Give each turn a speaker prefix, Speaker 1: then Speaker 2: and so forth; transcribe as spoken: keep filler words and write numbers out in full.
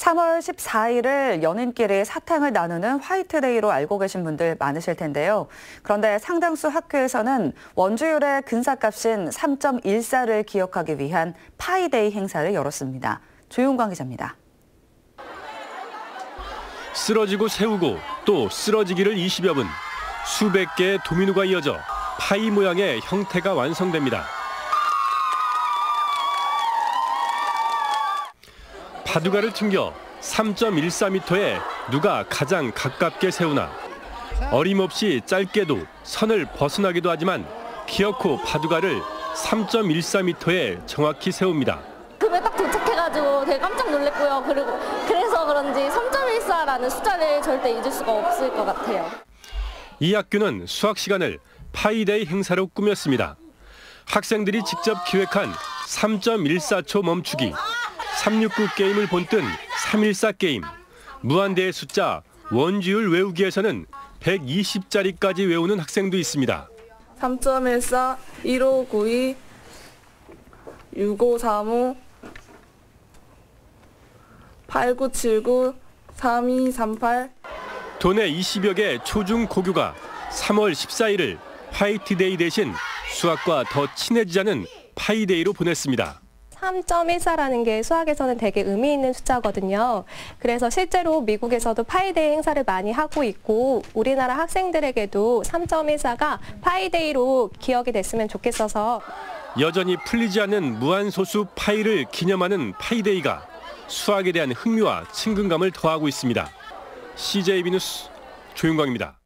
Speaker 1: 삼월 십사일을 연인끼리 사탕을 나누는 화이트데이로 알고 계신 분들 많으실 텐데요. 그런데 상당수 학교에서는 원주율의 근사값인 삼 점 일사를 기억하기 위한 파이데이 행사를 열었습니다. 조윤광 기자입니다.
Speaker 2: 쓰러지고 세우고 또 쓰러지기를 이십여 분, 수백 개의 도미노가 이어져 파이 모양의 형태가 완성됩니다. 바둑알을 튕겨 삼 점 일사 미터에 누가 가장 가깝게 세우나 어림없이 짧게도 선을 벗어나기도 하지만 기어코 바둑알을 삼 점 일사 미터에 정확히 세웁니다.
Speaker 3: 급에 딱 도착해가지고 되게 깜짝 놀랐고요. 그리고 그래서 그런지 삼 점 일사라는 숫자를 절대 잊을 수가 없을 것 같아요.
Speaker 2: 이 학교는 수학 시간을 파이데이 행사로 꾸몄습니다. 학생들이 직접 기획한 삼 점 일사 초 멈추기, 삼육구 게임을 본뜬 삼 일사 게임, 무한대의 숫자 원주율 외우기에서는 백이십자리까지 외우는 학생도 있습니다.
Speaker 4: 삼 점 일사, 일오구이, 육오삼오, 팔구칠구, 삼이삼팔.
Speaker 2: 도내 이십여 개 초중 고교가 삼월 십사일을 화이트데이 대신 수학과 더 친해지자는 파이데이로 보냈습니다.
Speaker 5: 삼 점 일사라는 게 수학에서는 되게 의미 있는 숫자거든요. 그래서 실제로 미국에서도 파이데이 행사를 많이 하고 있고 우리나라 학생들에게도 삼 점 일사가 파이데이로 기억이 됐으면 좋겠어서
Speaker 2: 여전히 풀리지 않는 무한소수 파이를 기념하는 파이데이가 수학에 대한 흥미와 친근감을 더하고 있습니다. 씨제이비 뉴스 조윤광입니다.